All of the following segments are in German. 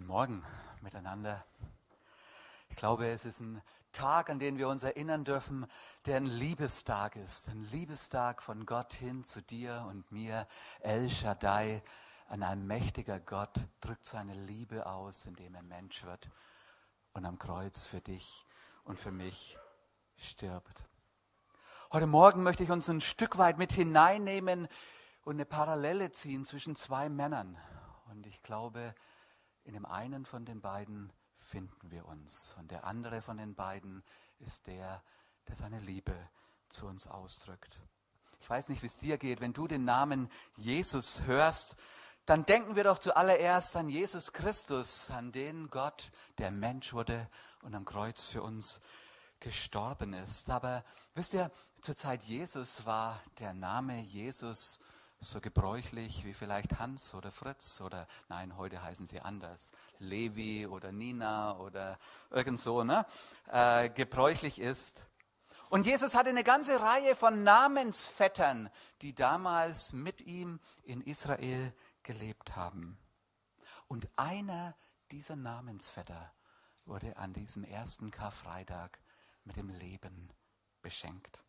Morgen miteinander. Ich glaube, es ist ein Tag, an den wir uns erinnern dürfen, der ein Liebestag ist. Ein Liebestag von Gott hin zu dir und mir. El Shaddai, ein allmächtiger Gott, drückt seine Liebe aus, indem er Mensch wird und am Kreuz für dich und für mich stirbt. Heute Morgen möchte ich uns ein Stück weit mit hineinnehmen und eine Parallele ziehen zwischen zwei Männern. Und ich glaube, in dem einen von den beiden finden wir uns. Und der andere von den beiden ist der seine Liebe zu uns ausdrückt. Ich weiß nicht, wie es dir geht. Wenn du den Namen Jesus hörst, dann denken wir doch zuallererst an Jesus Christus, an den Gott, der Mensch wurde und am Kreuz für uns gestorben ist. Aber wisst ihr, zur Zeit Jesus war der Name Jesus so gebräuchlich wie vielleicht Hans oder Fritz oder, nein, heute heißen sie anders, Levi oder Nina oder irgend so, gebräuchlich ist. Und Jesus hatte eine ganze Reihe von Namensvettern, die damals mit ihm in Israel gelebt haben. Und einer dieser Namensvetter wurde an diesem ersten Karfreitag mit dem Leben beschenkt.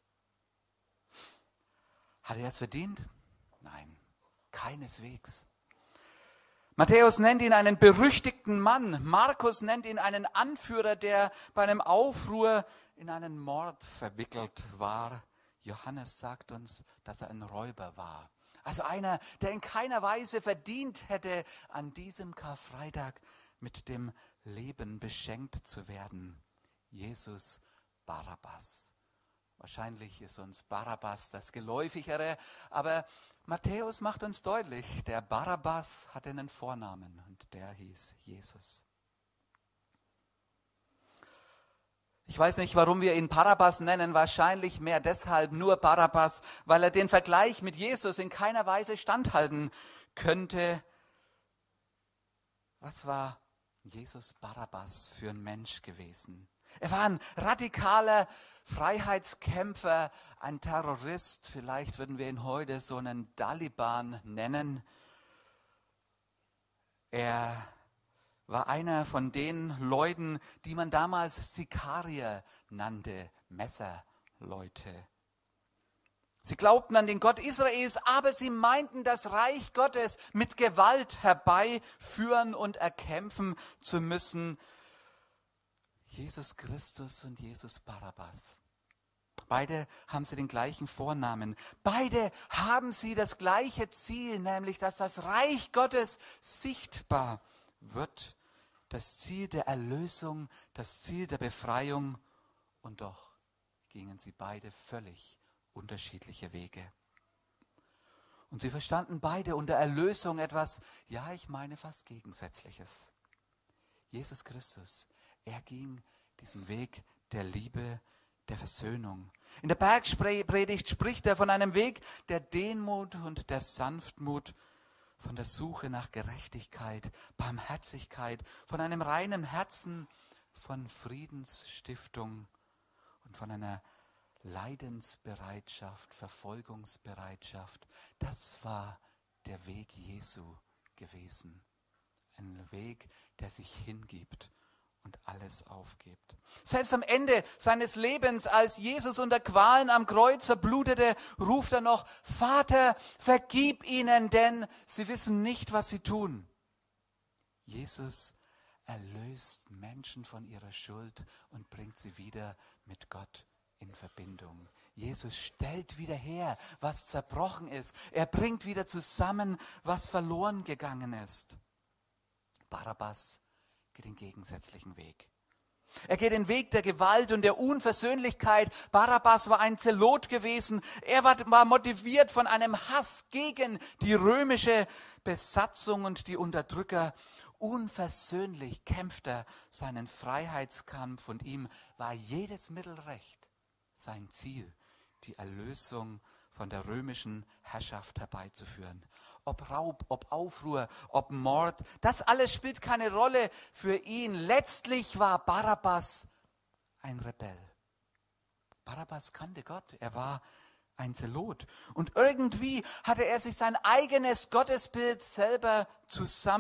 Hat er es verdient? Nein, keineswegs. Matthäus nennt ihn einen berüchtigten Mann. Markus nennt ihn einen Anführer, der bei einem Aufruhr in einen Mord verwickelt war. Johannes sagt uns, dass er ein Räuber war. Also einer, der in keiner Weise verdient hätte, an diesem Karfreitag mit dem Leben beschenkt zu werden. Jesus Barabbas. Wahrscheinlich ist uns Barabbas das Geläufigere, aber Matthäus macht uns deutlich, der Barabbas hatte einen Vornamen und der hieß Jesus. Ich weiß nicht, warum wir ihn Barabbas nennen, wahrscheinlich mehr deshalb nur Barabbas, weil er den Vergleich mit Jesus in keiner Weise standhalten könnte. Was war Jesus Barabbas für ein Mensch gewesen? Er war ein radikaler Freiheitskämpfer, ein Terrorist, vielleicht würden wir ihn heute so einen Taliban nennen. Er war einer von den Leuten, die man damals Sikarier nannte, Messerleute. Sie glaubten an den Gott Israels, aber sie meinten, das Reich Gottes mit Gewalt herbeiführen und erkämpfen zu müssen. Jesus Christus und Jesus Barabbas. Beide haben sie den gleichen Vornamen. Beide haben sie das gleiche Ziel, nämlich, dass das Reich Gottes sichtbar wird. Das Ziel der Erlösung, das Ziel der Befreiung. Und doch gingen sie beide völlig unterschiedliche Wege. Und sie verstanden beide unter Erlösung etwas, ja, ich meine fast Gegensätzliches. Jesus Christus, er ging diesen Weg der Liebe, der Versöhnung. In der Bergpredigt spricht er von einem Weg der Demut und der Sanftmut, von der Suche nach Gerechtigkeit, Barmherzigkeit, von einem reinen Herzen, von Friedensstiftung und von einer Leidensbereitschaft, Verfolgungsbereitschaft. Das war der Weg Jesu gewesen. Ein Weg, der sich hingibt und alles aufgibt. Selbst am Ende seines Lebens, als Jesus unter Qualen am Kreuz verblutete, ruft er noch: Vater, vergib ihnen, denn sie wissen nicht, was sie tun. Jesus erlöst Menschen von ihrer Schuld und bringt sie wieder mit Gott in Verbindung. Jesus stellt wieder her, was zerbrochen ist. Er bringt wieder zusammen, was verloren gegangen ist. Barabbas geht den gegensätzlichen Weg. Er geht den Weg der Gewalt und der Unversöhnlichkeit. Barabbas war ein Zelot gewesen. Er war motiviert von einem Hass gegen die römische Besatzung und die Unterdrücker. Unversöhnlich kämpft er seinen Freiheitskampf und ihm war jedes Mittel recht. Sein Ziel, die Erlösung von der römischen Herrschaft herbeizuführen. Ob Raub, ob Aufruhr, ob Mord, das alles spielt keine Rolle für ihn. Letztlich war Barabbas ein Rebell. Barabbas kannte Gott, er war ein Zelot. Und irgendwie hatte er sich sein eigenes Gottesbild selber zusammen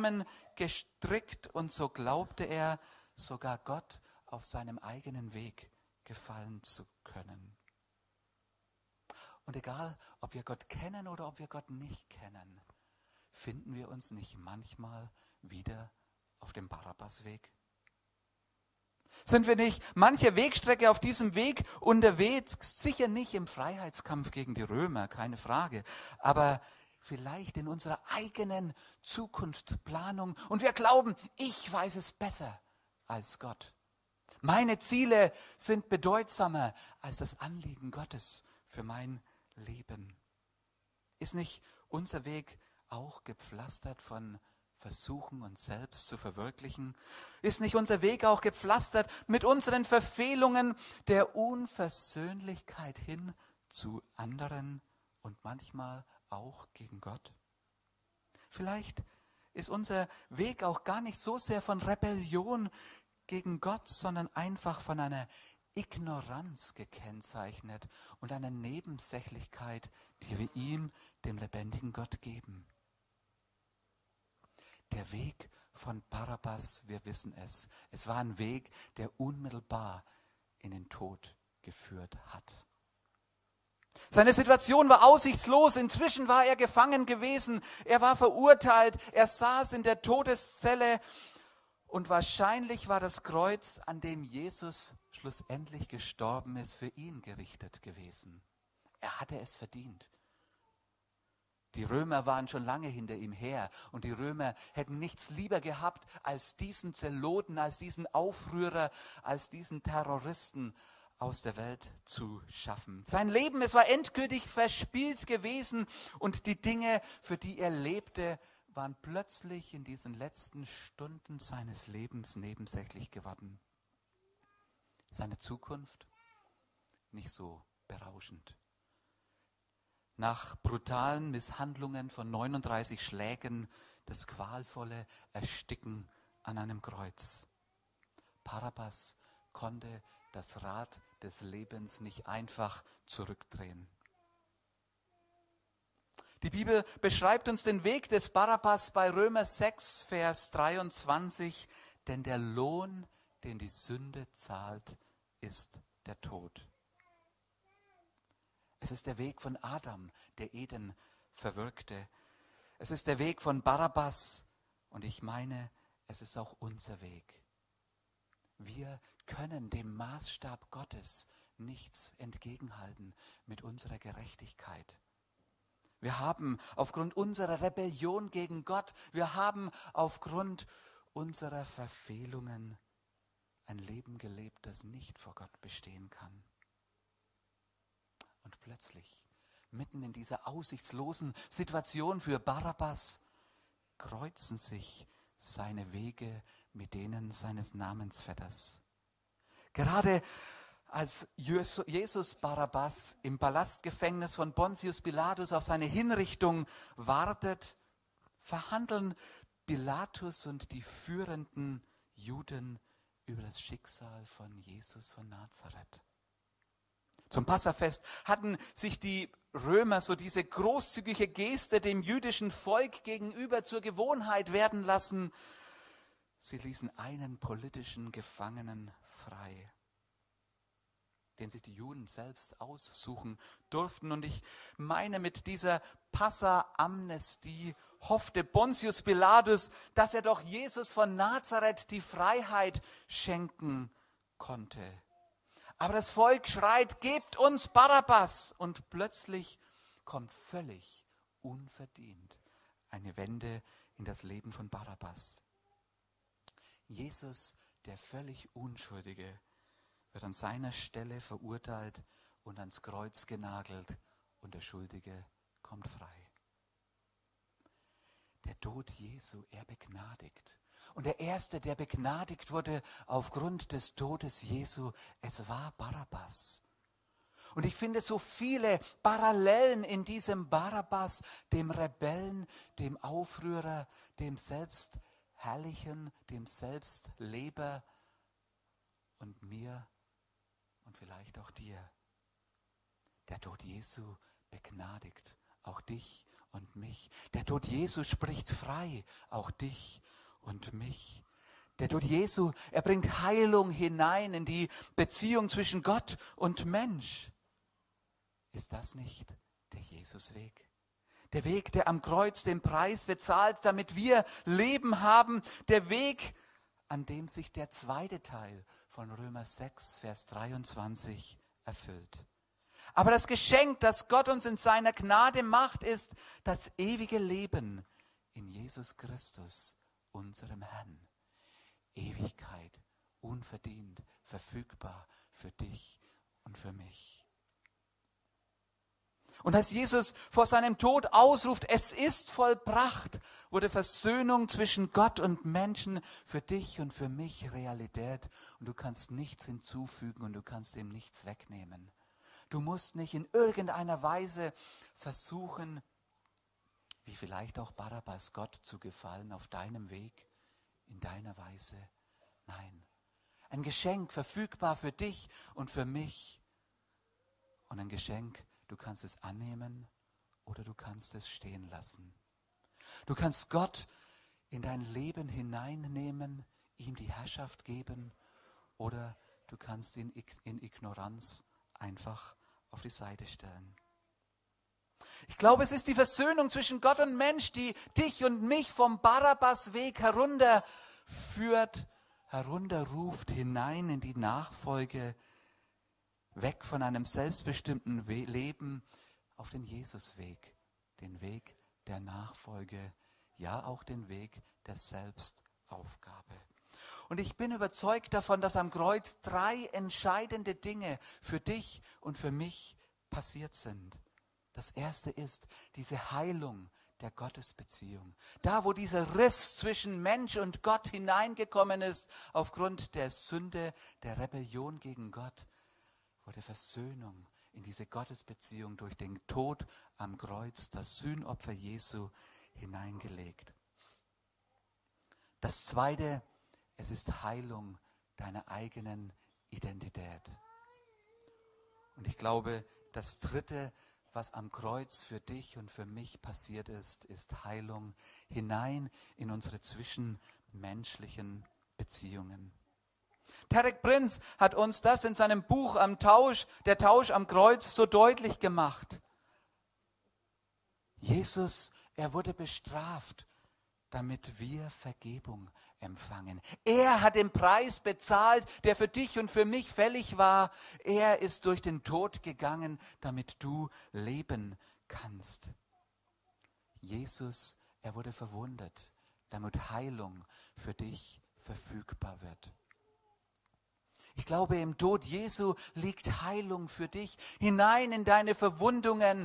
gestrickt und so glaubte er, sogar Gott auf seinem eigenen Weg gefallen zu können. Und egal, ob wir Gott kennen oder ob wir Gott nicht kennen, finden wir uns nicht manchmal wieder auf dem Barabbas-Weg? Sind wir nicht manche Wegstrecke auf diesem Weg unterwegs? Sicher nicht im Freiheitskampf gegen die Römer, keine Frage, aber vielleicht in unserer eigenen Zukunftsplanung. Und wir glauben, ich weiß es besser als Gott. Meine Ziele sind bedeutsamer als das Anliegen Gottes für mein Leben. Ist nicht unser Weg auch gepflastert von Versuchen, uns selbst zu verwirklichen? Ist nicht unser Weg auch gepflastert mit unseren Verfehlungen der Unversöhnlichkeit hin zu anderen und manchmal auch gegen Gott? Vielleicht ist unser Weg auch gar nicht so sehr von Rebellion gegen Gott, sondern einfach von einer Ignoranz gekennzeichnet und einer Nebensächlichkeit, die wir ihm, dem lebendigen Gott, geben. Der Weg von Barabbas, wir wissen es, es war ein Weg, der unmittelbar in den Tod geführt hat. Seine Situation war aussichtslos, inzwischen war er gefangen gewesen, er war verurteilt, er saß in der Todeszelle und wahrscheinlich war das Kreuz, an dem Jesus schlussendlich gestorben ist, für ihn gerichtet gewesen. Er hatte es verdient. Die Römer waren schon lange hinter ihm her und die Römer hätten nichts lieber gehabt, als diesen Zeloten, als diesen Aufrührer, als diesen Terroristen aus der Welt zu schaffen. Sein Leben, es war endgültig verspielt gewesen und die Dinge, für die er lebte, waren plötzlich in diesen letzten Stunden seines Lebens nebensächlich geworden. Seine Zukunft nicht so berauschend. Nach brutalen Misshandlungen von 39 Schlägen das qualvolle Ersticken an einem Kreuz. Barabbas konnte das Rad des Lebens nicht einfach zurückdrehen. Die Bibel beschreibt uns den Weg des Barabbas bei Römer 6, Vers 23, denn der Lohn, den die Sünde zahlt, ist der Tod. Es ist der Weg von Adam, der Eden verwirkte. Es ist der Weg von Barabbas und ich meine, es ist auch unser Weg. Wir können dem Maßstab Gottes nichts entgegenhalten mit unserer Gerechtigkeit. Wir haben aufgrund unserer Rebellion gegen Gott, wir haben aufgrund unserer Verfehlungen ein Leben gelebt, das nicht vor Gott bestehen kann. Und plötzlich, mitten in dieser aussichtslosen Situation für Barabbas, kreuzen sich seine Wege mit denen seines Namensvetters. Gerade als Jesus Barabbas im Palastgefängnis von Pontius Pilatus auf seine Hinrichtung wartet, verhandeln Pilatus und die führenden Juden über das Schicksal von Jesus von Nazareth. Zum Passafest hatten sich die Römer so diese großzügige Geste dem jüdischen Volk gegenüber zur Gewohnheit werden lassen. Sie ließen einen politischen Gefangenen frei, den sich die Juden selbst aussuchen durften. Und ich meine, mit dieser Passa-Amnestie hoffte Pontius Pilatus, dass er doch Jesus von Nazareth die Freiheit schenken konnte. Aber das Volk schreit, gebt uns Barabbas. Und plötzlich kommt völlig unverdient eine Wende in das Leben von Barabbas. Jesus, der völlig Unschuldige, wird an seiner Stelle verurteilt und ans Kreuz genagelt und der Schuldige kommt frei. Der Tod Jesu, er begnadigt. Und der Erste, der begnadigt wurde aufgrund des Todes Jesu, es war Barabbas. Und ich finde so viele Parallelen in diesem Barabbas, dem Rebellen, dem Aufrührer, dem Selbstherrlichen, dem Selbstleber und mir und vielleicht auch dir. Der Tod Jesu begnadigt auch dich und mich. Der Tod Jesu spricht frei auch dich und mich. Der Tod Jesu, er bringt Heilung hinein in die Beziehung zwischen Gott und Mensch. Ist das nicht der Jesusweg? Der Weg, der am Kreuz den Preis bezahlt, damit wir Leben haben. Der Weg, an dem sich der zweite Teil von Römer 6, Vers 23 erfüllt. Aber das Geschenk, das Gott uns in seiner Gnade macht, ist das ewige Leben in Jesus Christus, unserem Herrn. Ewigkeit, unverdient, verfügbar für dich und für mich. Und als Jesus vor seinem Tod ausruft, es ist vollbracht, wurde Versöhnung zwischen Gott und Menschen für dich und für mich Realität. Und du kannst nichts hinzufügen und du kannst ihm nichts wegnehmen. Du musst nicht in irgendeiner Weise versuchen, wie vielleicht auch Barabbas, Gott zu gefallen auf deinem Weg, in deiner Weise. Nein, ein Geschenk verfügbar für dich und für mich. Und ein Geschenk, du kannst es annehmen oder du kannst es stehen lassen. Du kannst Gott in dein Leben hineinnehmen, ihm die Herrschaft geben oder du kannst ihn in Ignoranz einfach auf die Seite stellen. Ich glaube, es ist die Versöhnung zwischen Gott und Mensch, die dich und mich vom Barabbas-Weg herunterführt, herunterruft, hinein in die Nachfolge, weg von einem selbstbestimmten Leben auf den Jesusweg, den Weg der Nachfolge, ja auch den Weg der Selbstaufgabe. Und ich bin überzeugt davon, dass am Kreuz 3 entscheidende Dinge für dich und für mich passiert sind. Das erste ist diese Heilung der Gottesbeziehung. Da, wo dieser Riss zwischen Mensch und Gott hineingekommen ist, aufgrund der Sünde, der Rebellion gegen Gott, wurde Versöhnung in diese Gottesbeziehung durch den Tod am Kreuz, das Sühnopfer Jesu, hineingelegt. Das zweite, es ist Heilung deiner eigenen Identität. Und ich glaube, das dritte, was am Kreuz für dich und für mich passiert ist, ist Heilung hinein in unsere zwischenmenschlichen Beziehungen. Tarek Prinz hat uns das in seinem Buch Der Tausch am Kreuz so deutlich gemacht. Jesus, er wurde bestraft, damit wir Vergebung empfangen. Er hat den Preis bezahlt, der für dich und für mich fällig war. Er ist durch den Tod gegangen, damit du leben kannst. Jesus, er wurde verwundet, damit Heilung für dich verfügbar wird. Ich glaube, im Tod Jesu liegt Heilung für dich, hinein in deine Verwundungen,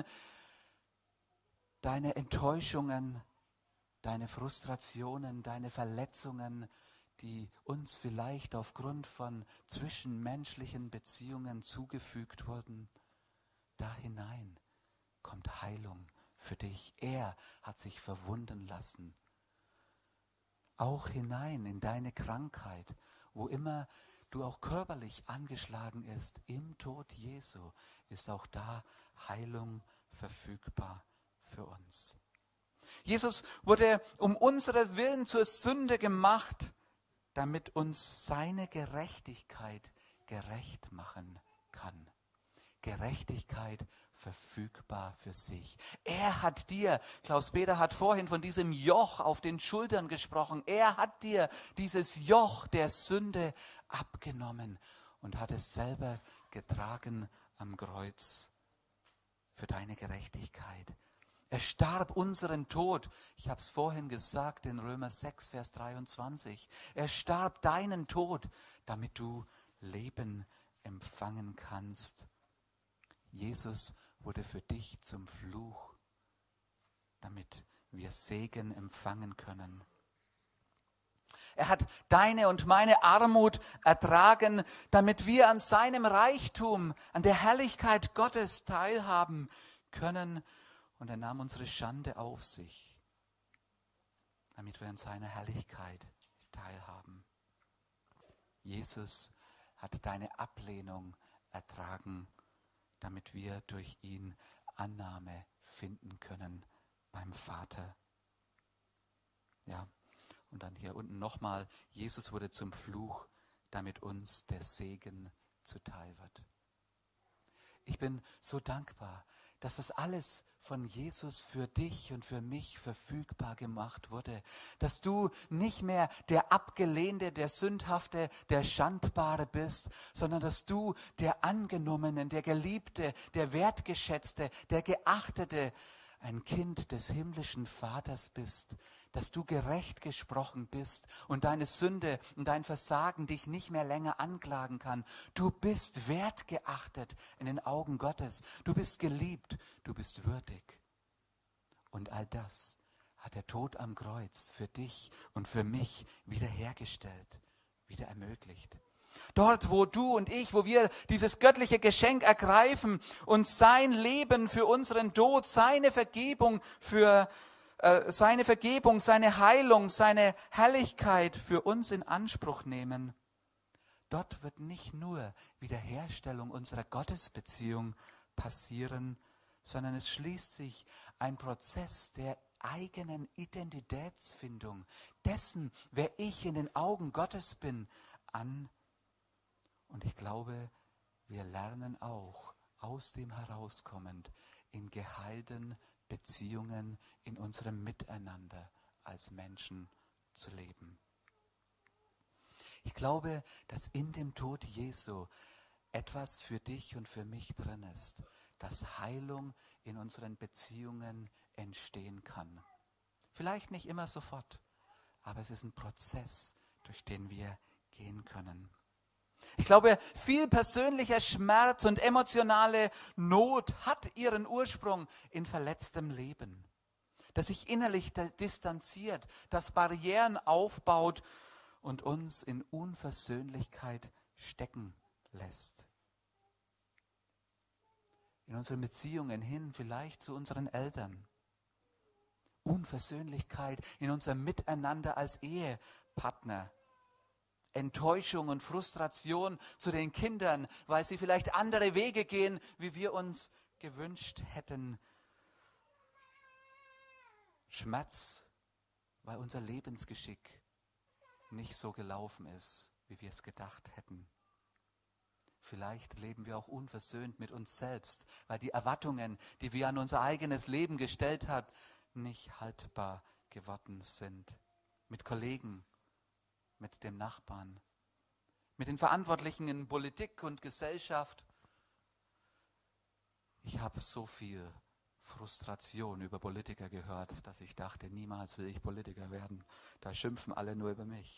deine Enttäuschungen, deine Frustrationen, deine Verletzungen, die uns vielleicht aufgrund von zwischenmenschlichen Beziehungen zugefügt wurden. Da hinein kommt Heilung für dich. Er hat sich verwunden lassen. Auch hinein in deine Krankheit, wo immer du auch körperlich angeschlagen ist, im Tod Jesu ist auch da Heilung verfügbar für uns. Jesus wurde um unsere Willen zur Sünde gemacht, damit uns seine Gerechtigkeit gerecht machen kann. Gerechtigkeit verfügbar für sich. Er hat dir, Klaus-Peter hat vorhin von diesem Joch auf den Schultern gesprochen, er hat dir dieses Joch der Sünde abgenommen und hat es selber getragen am Kreuz für deine Gerechtigkeit. Er starb unseren Tod. Ich habe es vorhin gesagt in Römer 6, Vers 23. Er starb deinen Tod, damit du Leben empfangen kannst. Jesus wurde für dich zum Fluch, damit wir Segen empfangen können. Er hat deine und meine Armut ertragen, damit wir an seinem Reichtum, an der Herrlichkeit Gottes teilhaben können. Und er nahm unsere Schande auf sich, damit wir an seiner Herrlichkeit teilhaben. Jesus hat deine Ablehnung ertragen, damit wir durch ihn Annahme finden können beim Vater. Ja, Und dann hier unten nochmal, Jesus wurde zum Fluch, damit uns der Segen zuteil wird. Ich bin so dankbar, dass das alles von Jesus für dich und für mich verfügbar gemacht wurde. Dass du nicht mehr der Abgelehnte, der Sündhafte, der Schandbare bist, sondern dass du der Angenommene, der Geliebte, der Wertgeschätzte, der Geachtete, ein Kind des himmlischen Vaters bist, dass du gerecht gesprochen bist und deine Sünde und dein Versagen dich nicht mehr länger anklagen kann. Du bist wertgeachtet in den Augen Gottes. Du bist geliebt, du bist würdig. Und all das hat der Tod am Kreuz für dich und für mich wiederhergestellt, wieder ermöglicht. Dort, wo du und ich, wo wir dieses göttliche Geschenk ergreifen und sein Leben für unseren Tod, seine Vergebung, seine Heilung, seine Herrlichkeit für uns in Anspruch nehmen, dort wird nicht nur Wiederherstellung unserer Gottesbeziehung passieren, sondern es schließt sich ein Prozess der eigenen Identitätsfindung, dessen, wer ich in den Augen Gottes bin, an. Und ich glaube, wir lernen auch aus dem herauskommend in geheilten Beziehungen in unserem Miteinander als Menschen zu leben. Ich glaube, dass in dem Tod Jesu etwas für dich und für mich drin ist, dass Heilung in unseren Beziehungen entstehen kann. Vielleicht nicht immer sofort, aber es ist ein Prozess, durch den wir gehen können. Ich glaube, viel persönlicher Schmerz und emotionale Not hat ihren Ursprung in verletztem Leben, das sich innerlich distanziert, das Barrieren aufbaut und uns in Unversöhnlichkeit stecken lässt. In unseren Beziehungen hin vielleicht zu unseren Eltern. Unversöhnlichkeit in unserem Miteinander als Ehepartner. Enttäuschung und Frustration zu den Kindern, weil sie vielleicht andere Wege gehen, wie wir uns gewünscht hätten. Schmerz, weil unser Lebensgeschick nicht so gelaufen ist, wie wir es gedacht hätten. Vielleicht leben wir auch unversöhnt mit uns selbst, weil die Erwartungen, die wir an unser eigenes Leben gestellt haben, nicht haltbar geworden sind. Mit Kollegen, mit dem Nachbarn, mit den Verantwortlichen in Politik und Gesellschaft. Ich habe so viel Frustration über Politiker gehört, dass ich dachte, niemals will ich Politiker werden. Da schimpfen alle nur über mich.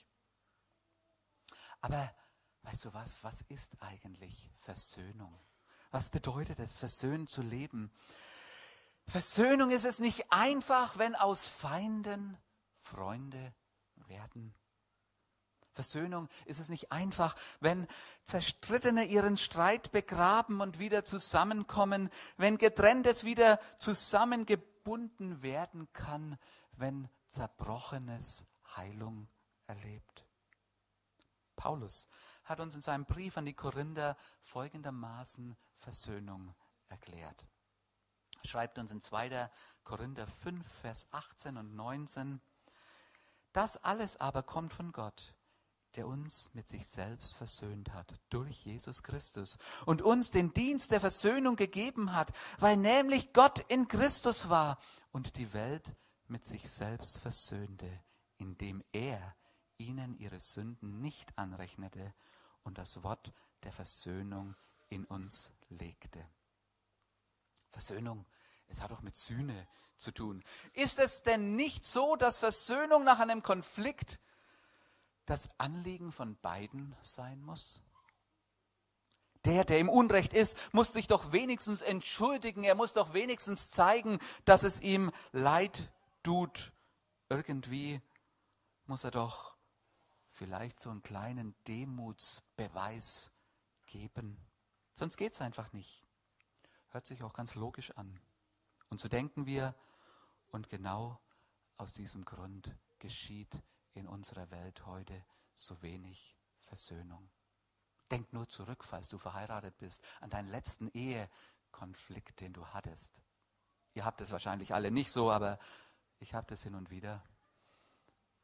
Aber weißt du was? Was ist eigentlich Versöhnung? Was bedeutet es, versöhnt zu leben? Versöhnung ist es nicht einfach, wenn aus Feinden Freunde werden. Versöhnung ist es nicht einfach, wenn Zerstrittene ihren Streit begraben und wieder zusammenkommen, wenn Getrenntes wieder zusammengebunden werden kann, wenn Zerbrochenes Heilung erlebt. Paulus hat uns in seinem Brief an die Korinther folgendermaßen Versöhnung erklärt. Er schreibt uns in 2. Korinther 5, Vers 18 und 19, das alles aber kommt von Gott, der uns mit sich selbst versöhnt hat, durch Jesus Christus und uns den Dienst der Versöhnung gegeben hat, weil nämlich Gott in Christus war und die Welt mit sich selbst versöhnte, indem er ihnen ihre Sünden nicht anrechnete und das Wort der Versöhnung in uns legte. Versöhnung, es hat doch mit Sühne zu tun. Ist es denn nicht so, dass Versöhnung nach einem Konflikt das Anliegen von beiden sein muss? Der im Unrecht ist, muss sich doch wenigstens entschuldigen, er muss doch wenigstens zeigen, dass es ihm leid tut. Irgendwie muss er doch vielleicht so einen kleinen Demutsbeweis geben. Sonst geht es einfach nicht. Hört sich auch ganz logisch an. Und so denken wir, und genau aus diesem Grund geschieht in unserer Welt heute so wenig Versöhnung. Denk nur zurück, falls du verheiratet bist, an deinen letzten Ehekonflikt, den du hattest. Ihr habt es wahrscheinlich alle nicht so, aber ich habe das hin und wieder.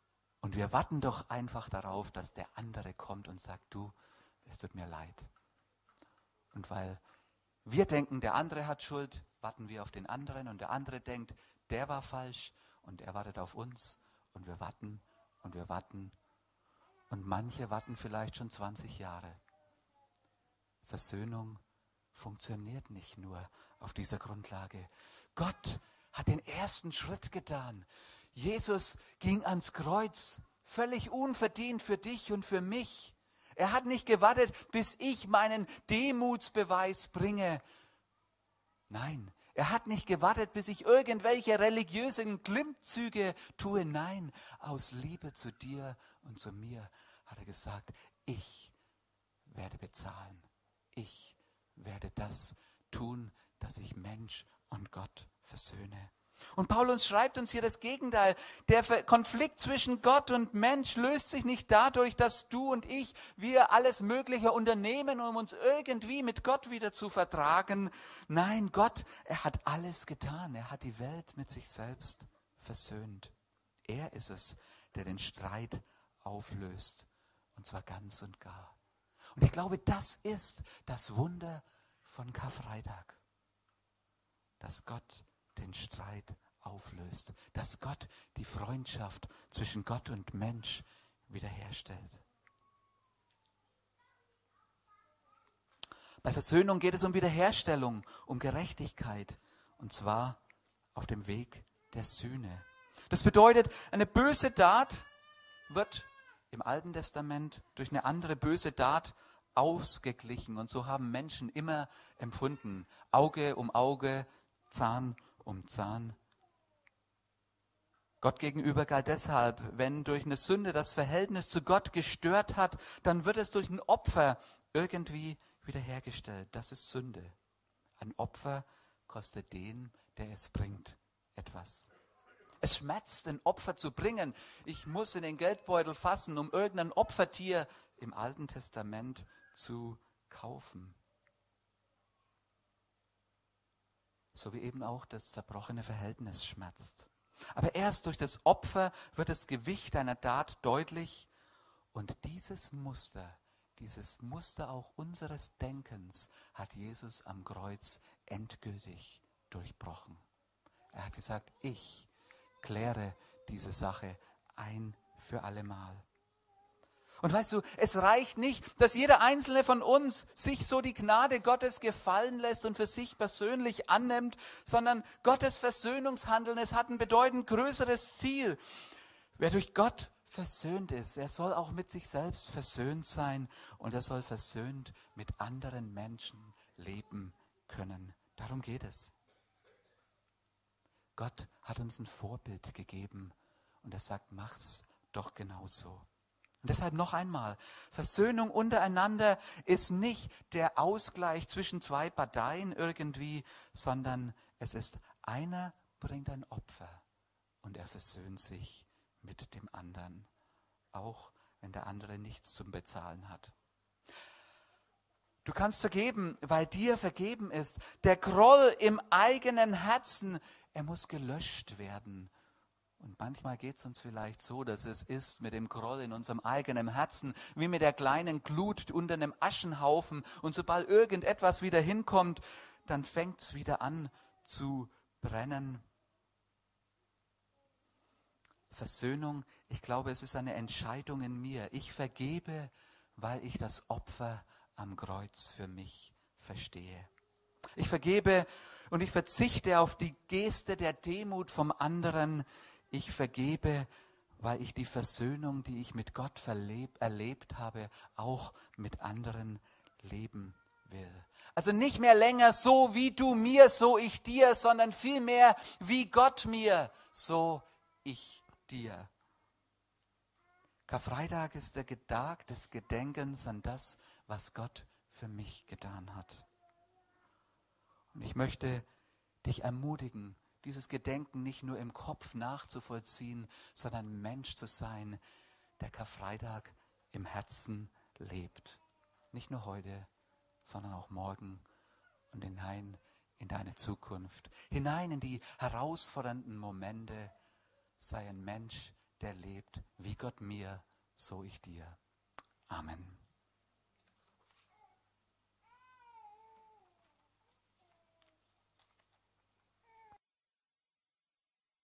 Und wir warten doch einfach darauf, dass der andere kommt und sagt, du, es tut mir leid. Und weil wir denken, der andere hat Schuld, warten wir auf den anderen und der andere denkt, der war falsch und er wartet auf uns und wir warten und wir warten. Und manche warten vielleicht schon 20 Jahre. Versöhnung funktioniert nicht nur auf dieser Grundlage. Gott hat den ersten Schritt getan. Jesus ging ans Kreuz, völlig unverdient für dich und für mich. Er hat nicht gewartet, bis ich meinen Demutsbeweis bringe. Nein, er hat nicht gewartet, bis ich irgendwelche religiösen Klimmzüge tue. Nein, aus Liebe zu dir und zu mir hat er gesagt, ich werde bezahlen. Ich werde das tun, dass ich Mensch und Gott versöhne. Und Paulus schreibt uns hier das Gegenteil. Der Konflikt zwischen Gott und Mensch löst sich nicht dadurch, dass du und ich, wir alles Mögliche unternehmen, um uns irgendwie mit Gott wieder zu vertragen. Nein, Gott, er hat alles getan. Er hat die Welt mit sich selbst versöhnt. Er ist es, der den Streit auflöst. Und zwar ganz und gar. Und ich glaube, das ist das Wunder von Karfreitag. Dass Gott den Streit auflöst, dass Gott die Freundschaft zwischen Gott und Mensch wiederherstellt. Bei Versöhnung geht es um Wiederherstellung, um Gerechtigkeit, und zwar auf dem Weg der Sühne. Das bedeutet, eine böse Tat wird im Alten Testament durch eine andere böse Tat ausgeglichen, und so haben Menschen immer empfunden, Auge um Auge, Zahn um Zahn. Gott gegenüber galt deshalb, wenn durch eine Sünde das Verhältnis zu Gott gestört hat, dann wird es durch ein Opfer irgendwie wiederhergestellt. Das ist Sünde. Ein Opfer kostet den, der es bringt, etwas. Es schmerzt, ein Opfer zu bringen. Ich muss in den Geldbeutel fassen, um irgendein Opfertier im Alten Testament zu kaufen. So wie eben auch das zerbrochene Verhältnis schmerzt. Aber erst durch das Opfer wird das Gewicht einer Tat deutlich. Und dieses Muster auch unseres Denkens hat Jesus am Kreuz endgültig durchbrochen. Er hat gesagt, ich kläre diese Sache ein für allemal. Und weißt du, es reicht nicht, dass jeder Einzelne von uns sich so die Gnade Gottes gefallen lässt und für sich persönlich annimmt, sondern Gottes Versöhnungshandeln, es hat ein bedeutend größeres Ziel. Wer durch Gott versöhnt ist, er soll auch mit sich selbst versöhnt sein und er soll versöhnt mit anderen Menschen leben können. Darum geht es. Gott hat uns ein Vorbild gegeben und er sagt, mach's doch genauso. Und deshalb noch einmal, Versöhnung untereinander ist nicht der Ausgleich zwischen zwei Parteien irgendwie, sondern es ist, einer bringt ein Opfer und er versöhnt sich mit dem anderen, auch wenn der andere nichts zum Bezahlen hat. Du kannst vergeben, weil dir vergeben ist. Der Groll im eigenen Herzen, er muss gelöscht werden. Und manchmal geht es uns vielleicht so, dass es ist mit dem Groll in unserem eigenen Herzen, wie mit der kleinen Glut unter einem Aschenhaufen. Und sobald irgendetwas wieder hinkommt, dann fängt es wieder an zu brennen. Versöhnung, ich glaube, es ist eine Entscheidung in mir. Ich vergebe, weil ich das Opfer am Kreuz für mich verstehe. Ich vergebe und ich verzichte auf die Geste der Demut vom anderen. Ich vergebe, weil ich die Versöhnung, die ich mit Gott erlebt habe, auch mit anderen leben will. Also nicht mehr länger so wie du mir, so ich dir, sondern vielmehr wie Gott mir, so ich dir. Karfreitag ist der Tag des Gedenkens an das, was Gott für mich getan hat. Und ich möchte dich ermutigen, dieses Gedenken nicht nur im Kopf nachzuvollziehen, sondern Mensch zu sein, der Karfreitag im Herzen lebt. Nicht nur heute, sondern auch morgen und hinein in deine Zukunft, hinein in die herausfordernden Momente. Sei ein Mensch, der lebt, wie Gott mir, so ich dir. Amen.